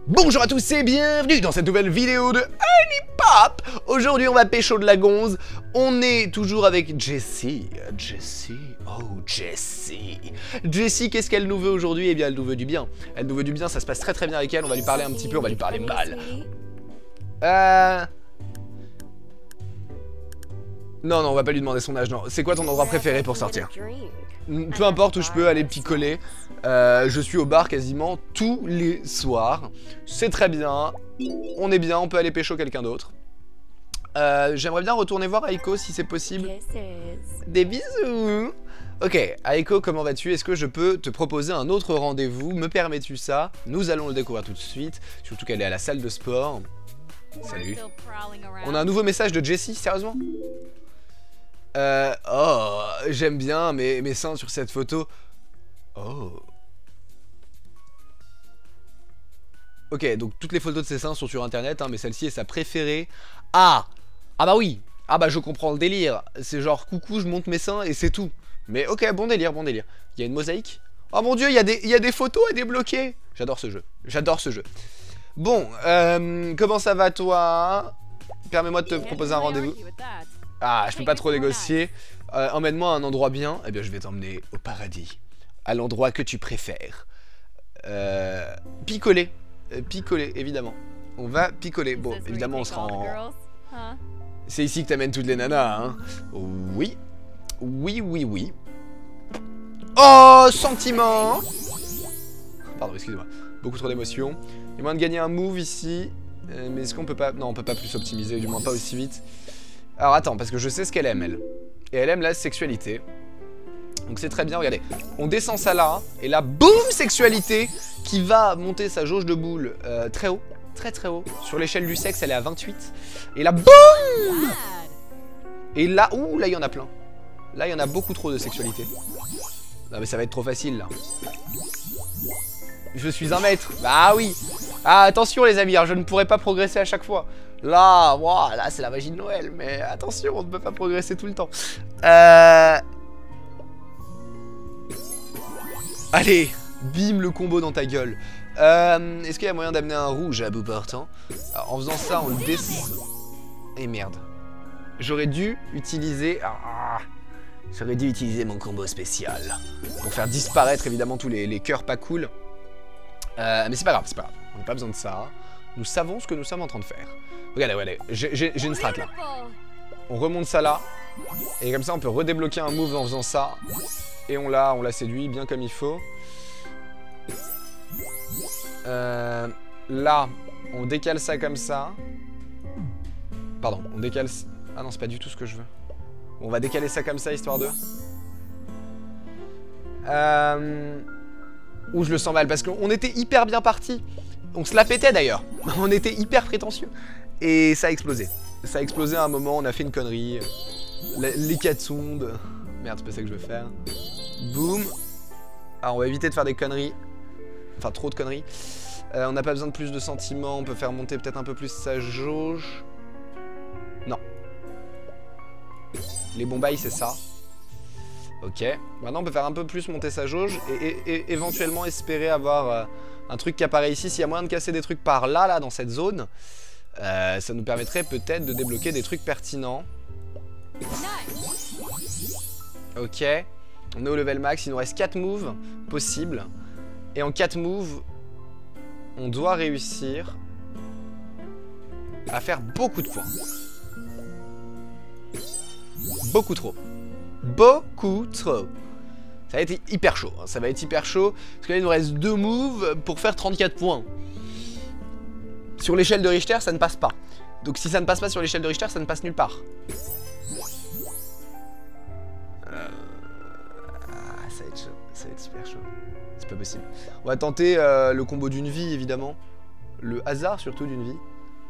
Bonjour à tous et bienvenue dans cette nouvelle vidéo de HoneyPop. Aujourd'hui on va pécho de la gonze. On est toujours avec Jessie. Jessie, qu'est-ce qu'elle nous veut aujourd'hui? Eh bien elle nous veut du bien. Elle nous veut du bien, ça se passe très très bien avec elle. On va lui parler un petit peu, on va lui parler mal. Non, on va pas lui demander son âge, non. C'est quoi ton endroit préféré pour sortir? Peu importe où je peux aller picoler. Je suis au bar quasiment tous les soirs. C'est très bien. On est bien, on peut aller pécho quelqu'un d'autre. J'aimerais bien retourner voir Aiko si c'est possible. Des bisous. Ok, Aiko, comment vas-tu? Est-ce que je peux te proposer un autre rendez-vous? Me permets-tu ça? Nous allons le découvrir tout de suite. Surtout qu'elle est à la salle de sport. Salut. On a un nouveau message de Jessie, sérieusement? Oh, j'aime bien mes seins sur cette photo. Oh. Ok, donc toutes les photos de ses seins sont sur internet, hein, mais celle-ci est sa préférée. Ah bah oui. Ah bah je comprends le délire. C'est genre coucou, je monte mes seins et c'est tout. Mais ok, bon délire, bon délire. Il y a une mosaïque. Oh mon dieu, il y a des photos à débloquer. J'adore ce jeu. J'adore ce jeu. Bon, comment ça va toi? Permets-moi de te proposer un rendez-vous. Ah, je peux pas trop négocier. Emmène-moi à un endroit bien. Eh bien, je vais t'emmener au paradis. À l'endroit que tu préfères. Picoler. Picoler, évidemment. On va picoler. Bon, évidemment, on sera en... C'est ici que t'amènes toutes les nanas, hein. Oui. Oui. Oh, sentiment. Pardon, excusez-moi. Beaucoup trop d'émotions. Il y a moyen de gagner un move ici. Mais est-ce qu'on peut pas... Non, on peut pas plus optimiser, du moins pas aussi vite. Alors attends, parce que je sais ce qu'elle aime, elle. Et elle aime la sexualité. Donc c'est très bien, regardez. On descend ça là, et là, boum, sexualité, qui va monter sa jauge de boule très haut. Très haut. Sur l'échelle du sexe, elle est à 28. Et là, boum. Et là, ouh, là, il y en a plein. Là, il y en a beaucoup trop de sexualité. Non, mais ça va être trop facile, là. Je suis un maître. Bah oui. Ah, attention, les amis, hein, je ne pourrai pas progresser à chaque fois. Là, wow, là c'est la magie de Noël, mais attention, on ne peut pas progresser tout le temps. Allez, bim, le combo dans ta gueule. Est-ce qu'il y a moyen d'amener un rouge à bout portant? Alors, en faisant ça, on le descend. Et merde. J'aurais dû utiliser... J'aurais dû utiliser mon combo spécial. Pour faire disparaître, évidemment, tous les cœurs pas cool. Mais c'est pas grave, On n'a pas besoin de ça. Nous savons ce que nous sommes en train de faire. Regardez, j'ai une strat là. On remonte ça là. Et comme ça, on peut redébloquer un move en faisant ça. Et on l'a séduit bien comme il faut. Là, on décale ça comme ça. Pardon, on décale... Ah non, c'est pas du tout ce que je veux. On va décaler ça comme ça, histoire de... Ouh, je le sens mal, parce qu'on était hyper bien parti. On se la pétait d'ailleurs. On était hyper prétentieux. Et ça a explosé. Ça a explosé à un moment, on a fait une connerie. L'hécatombe. Merde, c'est pas ça que je veux faire. Boum. Alors on va éviter de faire des conneries. Enfin, trop de conneries. On n'a pas besoin de plus de sentiments. On peut faire monter peut-être un peu plus sa jauge. Non. Les bons bails, c'est ça. Ok. Maintenant, on peut faire un peu plus monter sa jauge. Et éventuellement espérer avoir un truc qui apparaît ici. S'il y a moyen de casser des trucs par là, dans cette zone. Ça nous permettrait peut-être de débloquer des trucs pertinents. Ok. On est au level max. Il nous reste 4 moves possibles. Et en 4 moves, on doit réussir à faire beaucoup de points. Beaucoup trop. Beaucoup trop. Ça va être hyper chaud. Ça va être hyper chaud. Parce que là, il nous reste 2 moves pour faire 34 points. Sur l'échelle de Richter, ça ne passe pas. Donc si ça ne passe pas sur l'échelle de Richter, ça ne passe nulle part. Ça va être chaud. Ça va être super chaud. C'est pas possible. On va tenter le combo d'une vie, évidemment. Le hasard, surtout, d'une vie.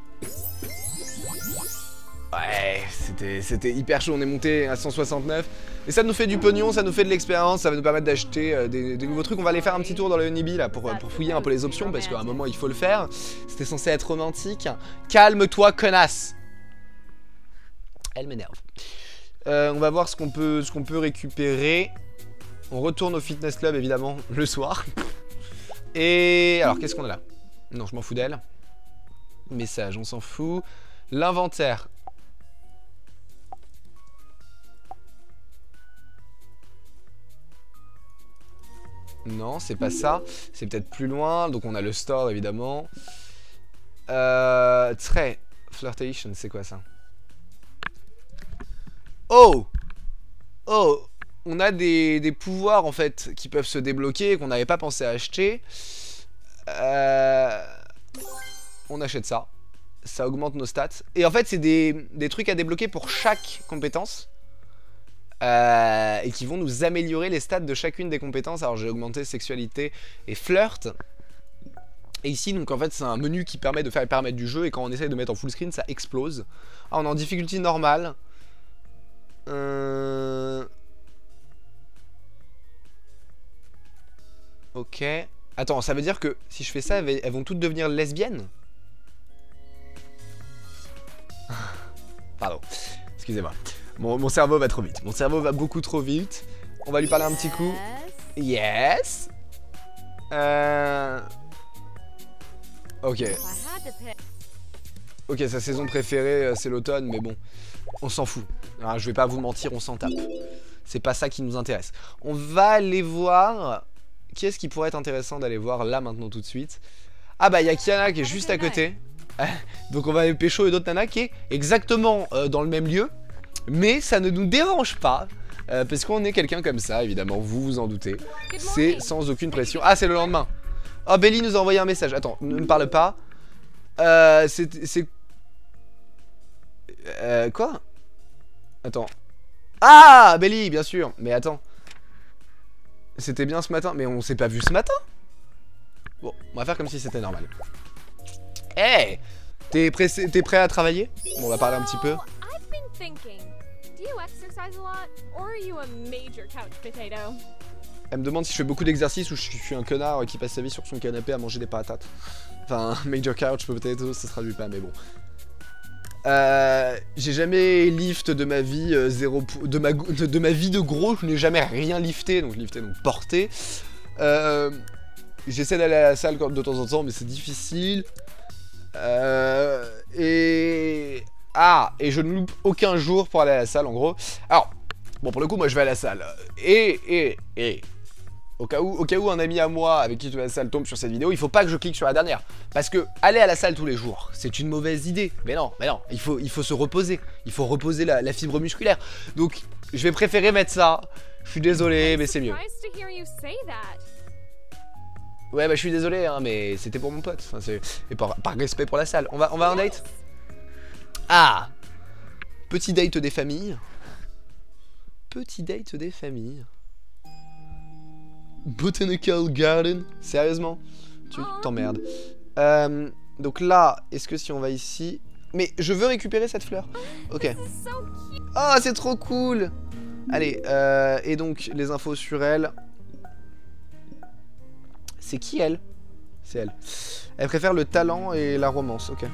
Ouais, c'était hyper chaud. On est monté à 169. Et ça nous fait du pognon, ça nous fait de l'expérience. Ça va nous permettre d'acheter des nouveaux trucs. On va aller faire un petit tour dans le Honeybee là pour fouiller un peu les options. Parce qu'à un moment, il faut le faire. C'était censé être romantique. Calme-toi, connasse. Elle m'énerve. On va voir ce qu'on peut récupérer. On retourne au fitness club, évidemment, le soir. Et alors, qu'est-ce qu'on a là? Non, je m'en fous d'elle. Message, on s'en fout. L'inventaire. Non, c'est pas ça. C'est peut-être plus loin. Donc on a le store, évidemment. Trait. Flirtation, c'est quoi ça? Oh! Oh! On a des pouvoirs, en fait, qui peuvent se débloquer, qu'on n'avait pas pensé à acheter. On achète ça. Ça augmente nos stats. Et en fait, c'est des trucs à débloquer pour chaque compétence. Et qui vont nous améliorer les stats de chacune des compétences. Alors j'ai augmenté sexualité et flirt. Et ici donc en fait c'est un menu qui permet de faire les paramètres du jeu. Et quand on essaye de mettre en full screen ça explose. Ah, on est en difficulté normale. Ok. Attends, ça veut dire que si je fais ça elles vont toutes devenir lesbiennes? Pardon, excusez-moi. Mon cerveau va trop vite. Mon cerveau va beaucoup trop vite. On va lui parler un petit coup. Yes. Ok. Ok, sa saison préférée, c'est l'automne, mais bon. On s'en fout. Alors, je vais pas vous mentir, on s'en tape. C'est pas ça qui nous intéresse. On va aller voir... Qui est-ce qui pourrait être intéressant d'aller voir là, maintenant, tout de suite? Ah bah, il y a Kiana qui est juste à côté. Donc on va aller pécho et d'autres nanas qui est exactement dans le même lieu. Mais ça ne nous dérange pas. Parce qu'on est quelqu'un comme ça, évidemment, vous vous en doutez. C'est sans aucune pression. Ah, c'est le lendemain. Oh, Belly nous a envoyé un message. Attends, ne me parle pas. C'est... Quoi? Attends. Ah, Belly, bien sûr. Mais attends. C'était bien ce matin. Mais on s'est pas vu ce matin? Bon, on va faire comme si c'était normal. Hey! T'es prêt à travailler? Bon, on va parler un petit peu. Elle me demande si je fais beaucoup d'exercices ou je suis un connard qui passe sa vie sur son canapé à manger des patates. Enfin, major couch peut-être, ça se traduit pas, mais bon. J'ai jamais lift de ma vie, de ma vie de gros, je n'ai jamais rien lifté, donc porté. J'essaie d'aller à la salle de temps en temps, mais c'est difficile. Et je ne loupe aucun jour pour aller à la salle, en gros. Alors, bon, pour le coup, moi, je vais à la salle. Et au cas où un ami à moi avec qui je vais à la salle tombe sur cette vidéo, il faut pas que je clique sur la dernière. Parce que aller à la salle tous les jours, c'est une mauvaise idée. Mais non, il faut se reposer. Il faut reposer la fibre musculaire. Donc, je vais préférer mettre ça. Je suis désolé, mais c'est mieux. Ouais, bah je suis désolé, hein, mais c'était pour mon pote. Enfin, et par respect pour la salle. On va en date? Ah! Petit date des familles. Petit date des familles. Botanical Garden. Sérieusement? Tu t'emmerdes. Donc là, est-ce que si on va ici... Mais je veux récupérer cette fleur. Ok. Oh, c'est trop cool! Allez, et donc les infos sur elle... C'est qui elle? C'est elle. Elle préfère le talent et la romance, ok.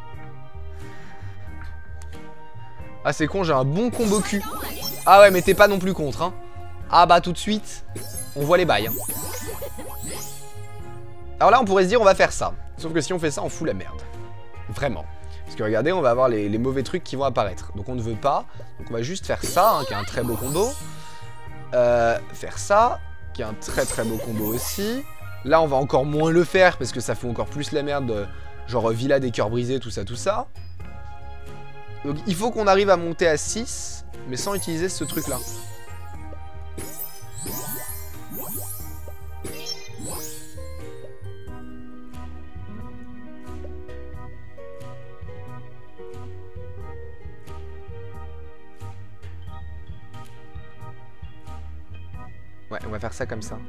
Ah c'est con, j'ai un bon combo cul. Ah ouais mais t'es pas non plus contre hein. Ah bah tout de suite, on voit les bails hein. Alors là on pourrait se dire on va faire ça. Sauf que si on fait ça on fout la merde. Vraiment. Parce que regardez on va avoir les mauvais trucs qui vont apparaître. Donc on ne veut pas. Donc on va juste faire ça hein, qui est un très beau combo. Faire ça, qui est un très très beau combo aussi. Là, on va encore moins le faire parce que ça fout encore plus la merde, genre Villa des cœurs brisés, tout ça, tout ça. Donc, il faut qu'on arrive à monter à 6, mais sans utiliser ce truc-là. Ouais, on va faire ça comme ça.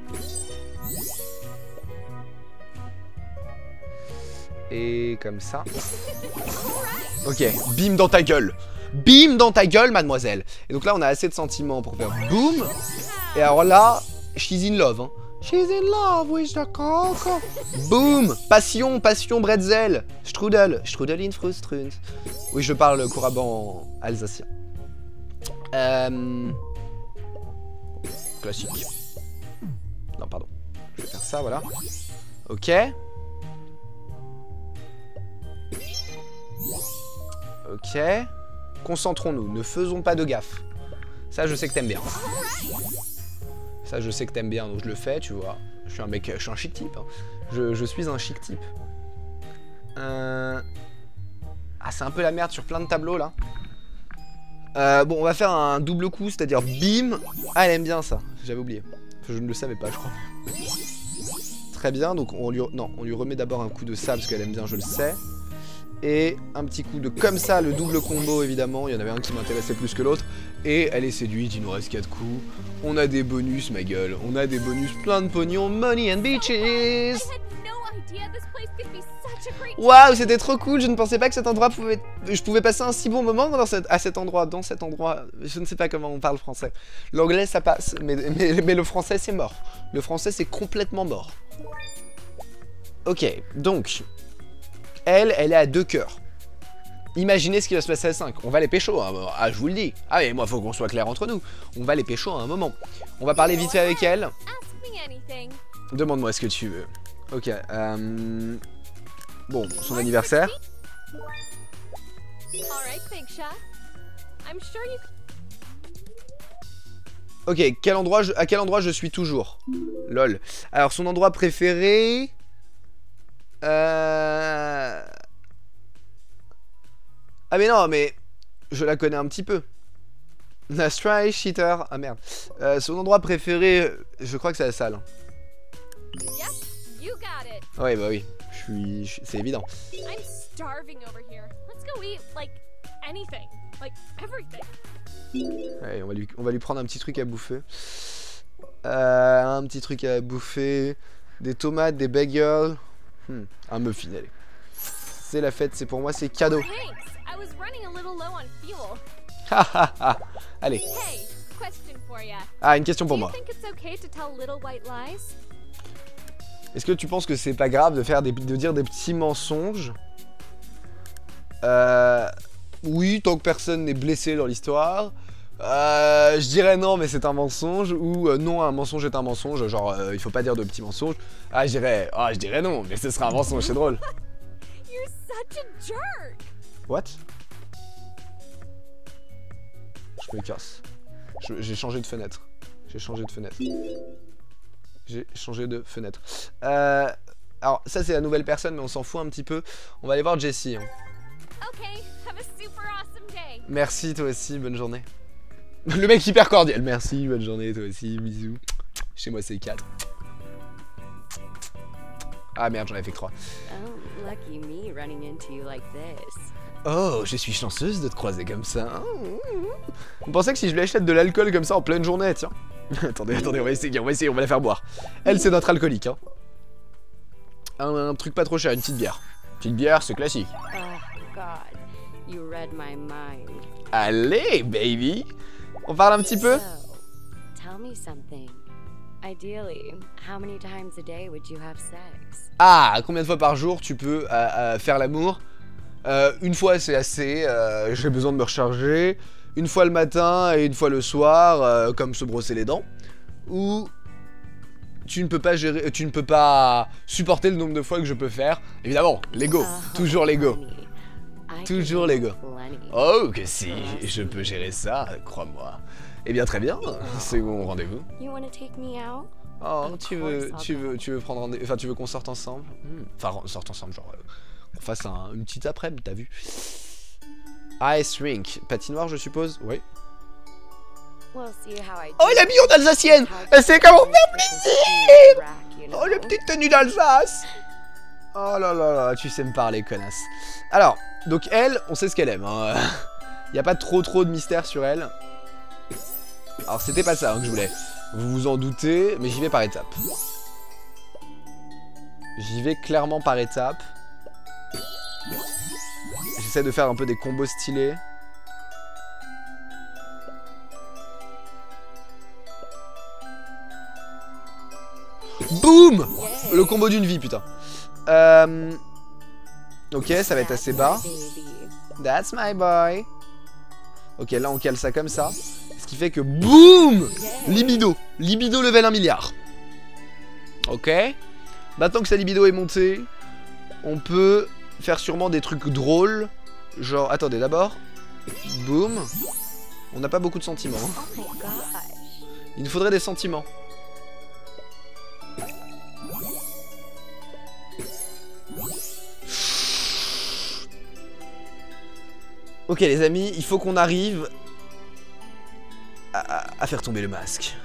Et comme ça. Ok, bim dans ta gueule. Bim dans ta gueule, mademoiselle. Et donc là, on a assez de sentiments pour faire boum. Et alors là, she's in love. Hein. She's in love with the coco. Boum. Passion, passion, bretzel. Strudel. Strudel in frustrund. Oui, je parle couramment alsacien. Classique. Non, pardon. Je vais faire ça, voilà. Ok. Ok. Concentrons-nous, ne faisons pas de gaffe. Ça, je sais que t'aimes bien. Ça, je sais que t'aimes bien, donc je le fais, tu vois. Je suis un mec, je suis un chic type. Hein. Je suis un chic type. Ah, c'est un peu la merde sur plein de tableaux, là. Bon, on va faire un double coup, c'est-à-dire bim. Ah, elle aime bien ça, j'avais oublié. Je ne le savais pas, je crois. Très bien, donc on lui remet d'abord un coup de ça, parce qu'elle aime bien, je le sais. Et un petit coup de comme ça, le double combo évidemment, il y en avait un qui m'intéressait plus que l'autre. Et elle est séduite, il nous reste 4 coups. On a des bonus, ma gueule, on a des bonus, plein de pognon, money and bitches. Waouh, c'était trop cool, je ne pensais pas que cet endroit pouvait... Je pouvais passer un si bon moment dans cet endroit, je ne sais pas comment on parle français. L'anglais ça passe, mais le français c'est mort. Le français c'est complètement mort. Ok, donc... Elle est à 2 cœurs. Imaginez ce qui va se passer à 5. On va les pécho, hein. Ah, je vous le dis. Ah, mais moi, faut qu'on soit clair entre nous. On va les pécho à un moment. On va parler vite fait avec elle. Demande-moi ce que tu veux. Ok, bon, son anniversaire. Ok, à quel endroit je suis toujours? Lol. Alors, son endroit préféré... Ah mais non, mais je la connais un petit peu. Nice try, cheater. Ah merde. Son endroit préféré, je crois que c'est la salle. Ouais, bah oui. C'est évident. Ouais, on va lui prendre un petit truc à bouffer. Un petit truc à bouffer. Des tomates, des bagels. Un muffin, allez. C'est la fête, c'est pour moi, c'est cadeau. Allez. Ah, une question pour moi. Est-ce que tu penses que c'est pas grave de dire des petits mensonges? Oui, tant que personne n'est blessé dans l'histoire. Je dirais non, mais c'est un mensonge. Ou non, un mensonge est un mensonge. Genre, il faut pas dire de petits mensonges. Ah, je dirais non, mais ce sera un mensonge, c'est drôle. What? Je me casse. J'ai changé de fenêtre. J'ai changé de fenêtre. Alors, ça, c'est la nouvelle personne, mais on s'en fout un petit peu. On va aller voir Jessie. Hein. Merci, toi aussi, bonne journée. Le mec hyper cordial. Merci, bonne journée, toi aussi, bisous. Chez moi, c'est 4. Ah merde, j'en avais fait que 3. Oh, je suis chanceuse de te croiser comme ça. On pensait que si je lui achète de l'alcool comme ça en pleine journée, tiens. attendez, on va essayer, on va la faire boire. Elle, c'est notre alcoolique, hein. Un truc pas trop cher, une petite bière. Petite bière, c'est classique. Oh, God. You read my mind. Allez, baby. On parle un petit peu. Ah, combien de fois par jour tu peux faire l'amour? Une fois c'est assez, j'ai besoin de me recharger. Une fois le matin et une fois le soir, comme se brosser les dents. Ou tu ne peux pas gérer, tu ne peux pas supporter le nombre de fois que je peux faire. Évidemment, l'ego, toujours l'ego. Toujours l'ego. Oh, que si, je peux gérer ça, crois-moi. Eh bien, très bien, c'est bon rendez-vous. Oh, tu veux prendre rendez-vous, enfin, tu veux qu'on sorte ensemble? Enfin, on sorte ensemble, genre, qu'on fasse une petite après-midi, t'as vu? Ice rink, patinoire, je suppose? Oui. Oh, la billon d'Alsacienne! Elle sait comment faire plaisir! Oh, la petite tenue d'Alsace! Oh là là là, tu sais me parler, connasse. Alors, donc elle, on sait ce qu'elle aime. Hein. Y a pas trop de mystère sur elle. Alors, c'était pas ça hein, que je voulais. Vous vous en doutez, mais j'y vais par étapes. J'y vais clairement par étapes. J'essaie de faire un peu des combos stylés. Boum! Le combo d'une vie, putain. Ok, ça va être assez bas. That's my boy. Ok, là on cale ça comme ça. Ce qui fait que boum! Libido. Libido level 1 milliard. Ok. Maintenant que sa libido est montée, on peut faire sûrement des trucs drôles. Genre, attendez, d'abord. Boum. On n'a pas beaucoup de sentiments. Hein. Il nous faudrait des sentiments. Ok les amis, il faut qu'on arrive à faire tomber le masque.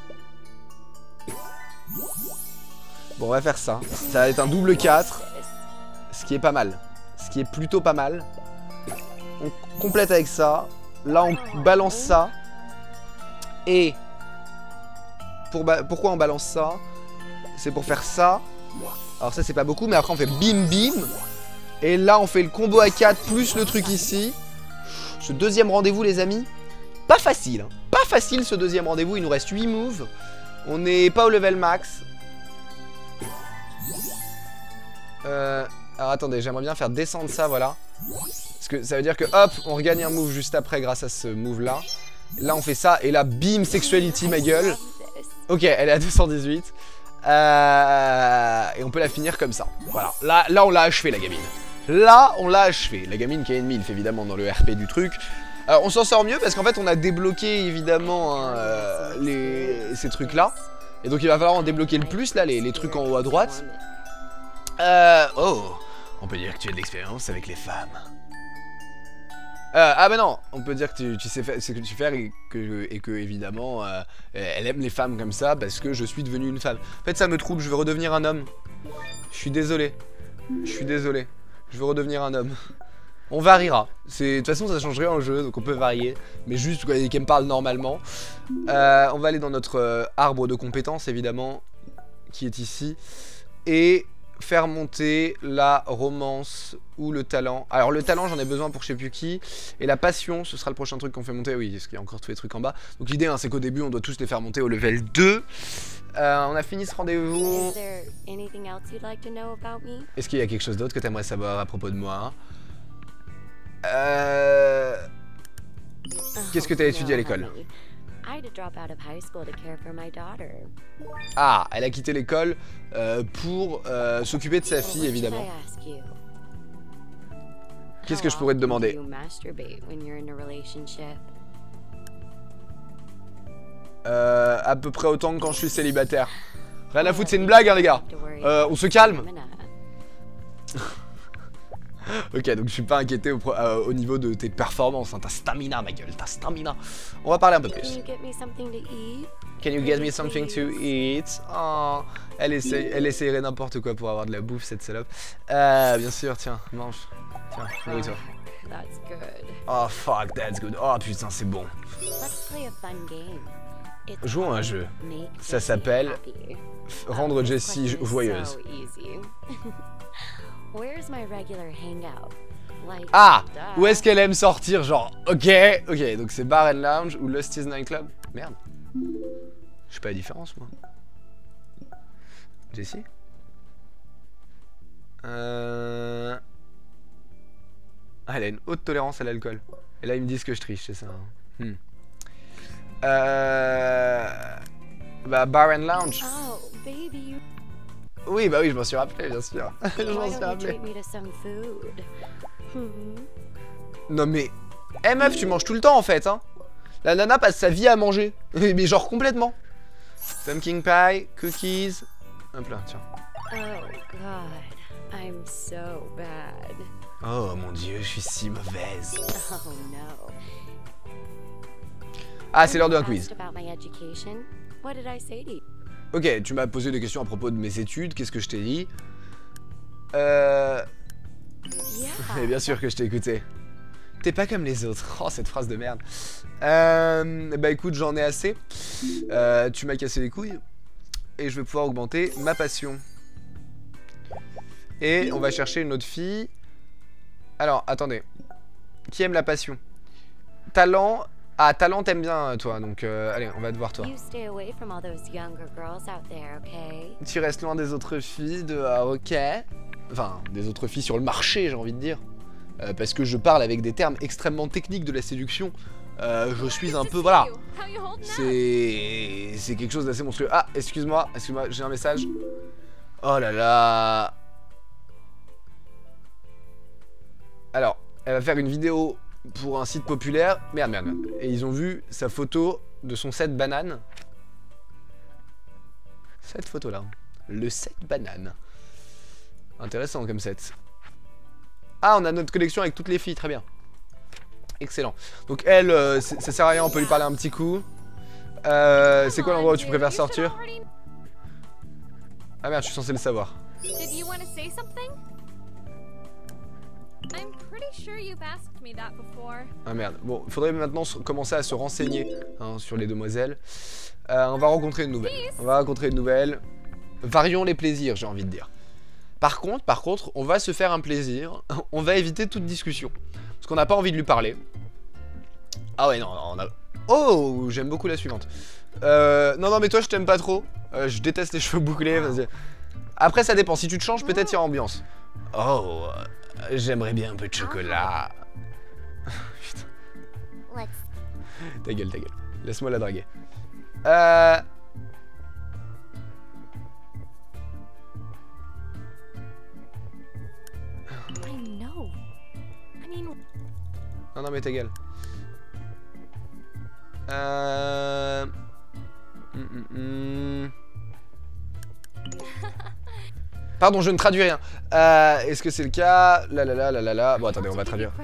Bon, on va faire ça. Ça va être un double 4. Ce qui est pas mal. Ce qui est plutôt pas mal. On complète avec ça. Là, on balance ça. Et... pourquoi on balance ça? C'est pour faire ça. Alors ça, c'est pas beaucoup. Mais après, on fait bim bim. Et là, on fait le combo à 4 plus le truc ici. Ce deuxième rendez-vous, les amis. Pas facile. Hein. Pas facile, ce deuxième rendez-vous. Il nous reste 8 moves. On n'est pas au level max. Alors attendez, j'aimerais bien faire descendre ça, voilà. Parce que ça veut dire que hop, on regagne un move juste après grâce à ce move là. Là on fait ça et là bim, sexuality ma gueule. Ok, elle est à 218. Et on peut la finir comme ça. Voilà, là on l'a achevé la gamine. Là on l'a achevé. La gamine qui a une milf évidemment dans le RP du truc. On s'en sort mieux parce qu'en fait on a débloqué évidemment hein, ces trucs là. Et donc il va falloir en débloquer le plus là, les trucs en haut à droite. Oh, on peut dire que tu as de l'expérience avec les femmes. Ah bah non, on peut dire que tu sais faire ce que tu fais et que évidemment elle aime les femmes comme ça parce que je suis devenu une femme. En fait ça me trouble, je veux redevenir un homme. Je suis désolé. Je veux redevenir un homme. On variera. De toute façon ça change rien au jeu donc on peut varier. Mais juste qu'elle me parle normalement. On va aller dans notre arbre de compétences évidemment qui est ici. Et faire monter la romance ou le talent. Alors le talent j'en ai besoin pour je sais plus qui. Et la passion ce sera le prochain truc qu'on fait monter. Oui parce qu'il y a encore tous les trucs en bas. Donc l'idée hein, c'est qu'au début on doit tous les faire monter au level 2. On a fini ce rendez-vous. Est-ce qu'il y a quelque chose d'autre que tu aimerais savoir à propos de moi? Qu'est-ce que tu as étudié à l'école? Ah, elle a quitté l'école pour s'occuper de sa fille, évidemment. Qu'est-ce que je pourrais te demander? À peu près autant que quand je suis célibataire. Rien à foutre, c'est une blague, hein, les gars. On se calme. Ok, donc je suis pas inquiété au niveau de tes performances, hein. Ta stamina, ma gueule, ta stamina. On va parler un peu plus. Can you get me something to eat? Oh, elle essayerait n'importe quoi pour avoir de la bouffe, cette salope. Bien sûr, tiens, mange. Tiens, nourris-toi. Oh fuck, that's good. Oh putain, c'est bon. Jouons à un jeu. Ça s'appelle Rendre Jessie joyeuse. Ah, où est-ce qu'elle aime sortir, genre, ok, donc c'est Bar and Lounge ou Lusty's Nightclub. Merde. Je sais pas la différence, moi. Jessie Ah, elle a une haute tolérance à l'alcool. Et là, ils me disent que je triche, c'est ça. Hein. Bah, Bar and Lounge. Oui, bah oui, je m'en suis rappelé, bien sûr. Je m'en suis rappelé. Non mais... Eh meuf, tu manges tout le temps en fait, hein. La nana passe sa vie à manger. Mais genre complètement. Pumpkin pie, cookies... Hop là, tiens. Oh mon dieu, je suis si mauvaise. Ah, c'est l'heure d'un quiz. Ok, tu m'as posé des questions à propos de mes études, qu'est-ce que je t'ai dit? Mais bien sûr que je t'ai écouté. T'es pas comme les autres. Oh, cette phrase de merde. Bah écoute, j'en ai assez. Tu m'as cassé les couilles. Et je vais pouvoir augmenter ma passion. Et on va chercher une autre fille. Alors, attendez. Qui aime la passion? Talent... Ah, talent t'aimes bien toi, donc allez, on va te voir toi. Tu restes loin des autres filles dehors, ok. Enfin, des autres filles sur le marché, j'ai envie de dire. Parce que je parle avec des termes extrêmement techniques de la séduction. Je suis un peu, voilà. C'est quelque chose d'assez monstrueux. Ah, excuse-moi, j'ai un message. Oh là là. Alors, Elle va faire une vidéo pour un site populaire. Merde. Et ils ont vu sa photo de son set banane. Cette photo-là. Le set banane. Intéressant comme set. Ah, on a notre collection avec toutes les filles, très bien. Excellent. Donc elle, ça sert à rien, on peut lui parler un petit coup. C'est quoi l'endroit où tu préfères sortir? Ah merde, je suis censé le savoir. Ah merde, bon, il faudrait maintenant commencer à se renseigner hein, sur les demoiselles. On va rencontrer une nouvelle. Varions les plaisirs, j'ai envie de dire. Par contre, on va se faire un plaisir. On va éviter toute discussion. Parce qu'on n'a pas envie de lui parler. Ah ouais, non, on a... Oh, j'aime beaucoup la suivante. Non, mais toi, je t'aime pas trop. Je déteste les cheveux bouclés. Après, ça dépend. Si tu te changes, peut-être il y a ambiance. Oh, j'aimerais bien un peu de chocolat. Putain. Ta gueule. Laisse-moi la draguer. Non, mais ta gueule. Pardon, je ne traduis rien. Est-ce que c'est le cas? La. Bon, attendez, on va traduire.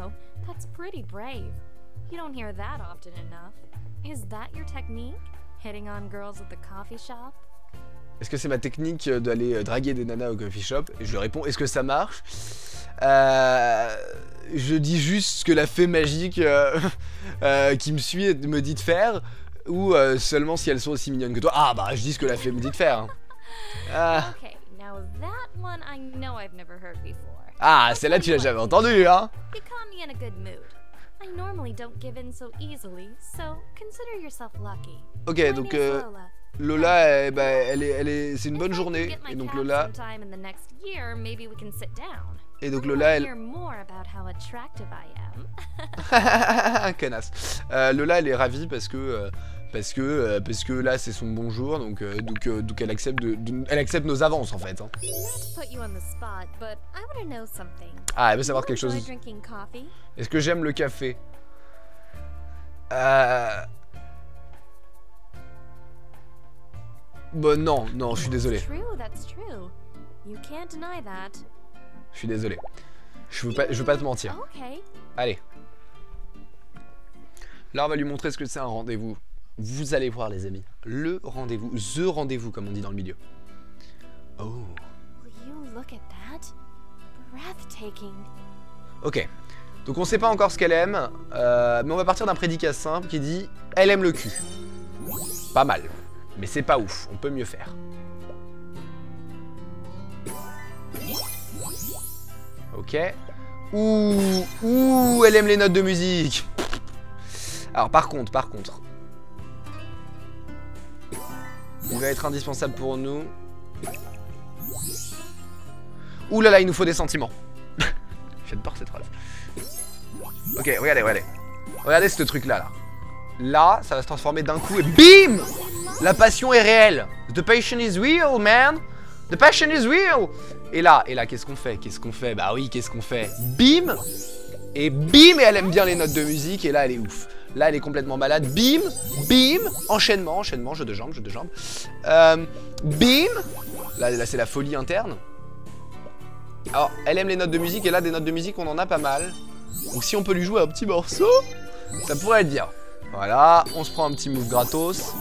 Est-ce que c'est ma technique d'aller draguer des nanas au coffee shop? Et je lui réponds, est-ce que ça marche? Je dis juste ce que la fée magique qui me suit me dit de faire, ou seulement si elles sont aussi mignonnes que toi. Ah bah, je dis ce que la fée me dit de faire. Hein. Ah, celle-là tu l'as jamais entendue, hein? Ok, donc Lola, c'est une bonne journée, et donc Lola... Et donc Lola, elle... Connasse. Lola, elle est ravie parce que là, c'est son bon jour, donc elle accepte nos avances, en fait. Hein. Ah, elle veut savoir quelque chose. Est-ce que j'aime le café? Bon, non, je suis désolé. Je suis désolé. Je veux pas te mentir. Allez. Là, on va lui montrer ce que c'est un rendez-vous. Vous allez voir, les amis. Le rendez-vous. The rendez-vous, comme on dit dans le milieu. Oh. Ok. Donc, on sait pas encore ce qu'elle aime. Mais on va partir d'un prédicat simple qui dit « Elle aime le cul ». Pas mal. Mais c'est pas ouf. On peut mieux faire. Ok. Ouh, elle aime les notes de musique. Alors par contre, il va être indispensable pour nous. Ouh là là, il nous faut des sentiments. J'adore cette phrase. Ok, regardez. Regardez ce truc là. Là, ça va se transformer d'un coup et BIM! La passion est réelle. The passion is real, man. The passion is real. Et là, qu'est-ce qu'on fait? Bah oui, qu'est-ce qu'on fait? Bim! Et bim! Et elle aime bien les notes de musique. Et là, elle est ouf. Là, elle est complètement malade. Bim! Bim! Enchaînement, jeu de jambes. Bim! Là c'est la folie interne. Alors, elle aime les notes de musique. Et là, des notes de musique, on en a pas mal. Donc, si on peut lui jouer un petit morceau, ça pourrait être bien. Voilà, on se prend un petit move gratos.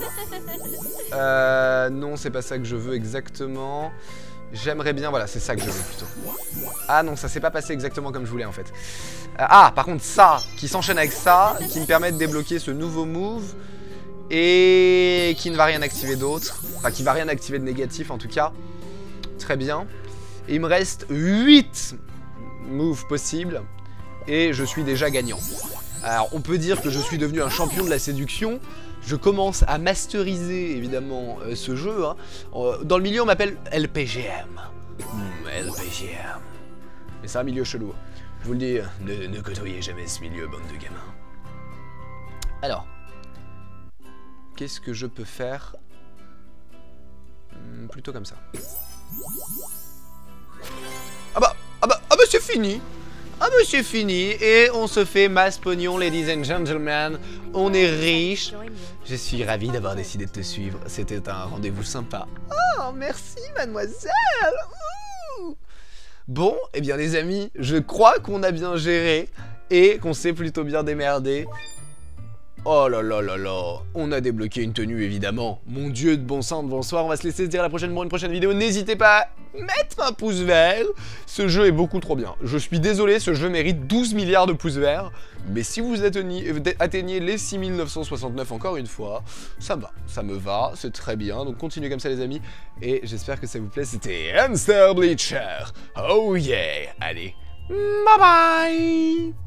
Non, c'est pas ça que je veux exactement. J'aimerais bien, voilà, c'est ça que je veux plutôt. Ah non, ça s'est pas passé exactement comme je voulais en fait. Ah, par contre ça, qui s'enchaîne avec ça, qui me permet de débloquer ce nouveau move. Et qui ne va rien activer d'autre. Enfin, qui va rien activer de négatif en tout cas. Très bien. Et il me reste 8 moves possibles. Et je suis déjà gagnant. Alors, on peut dire que je suis devenu un champion de la séduction. Je commence à masteriser, évidemment, ce jeu. Hein. Dans le milieu, on m'appelle LPGM. LPGM. Mais c'est un milieu chelou. Je vous le dis, ne côtoyez jamais ce milieu, bande de gamins. Alors, qu'est-ce que je peux faire? Plutôt comme ça. Ah bah, c'est fini. Ah bah c'est fini et on se fait masse pognon, ladies and gentlemen. On est riche. Je suis ravi d'avoir décidé de te suivre. C'était un rendez-vous sympa. Oh, merci mademoiselle. Ouh. Bon, eh bien les amis, je crois qu'on a bien géré et qu'on s'est plutôt bien démerdé. Oh là là là là, on a débloqué une tenue évidemment. Mon dieu de bon sang, bonsoir, on va se laisser se dire à la prochaine pour une prochaine vidéo. N'hésitez pas à mettre un pouce vert. Ce jeu est beaucoup trop bien. Je suis désolé, ce jeu mérite 12 milliards de pouces verts. Mais si vous atteignez les 6969 encore une fois, ça me va, c'est très bien. Donc continuez comme ça les amis. Et j'espère que ça vous plaît, c'était Hamster Bleacher. Oh yeah, allez, bye bye.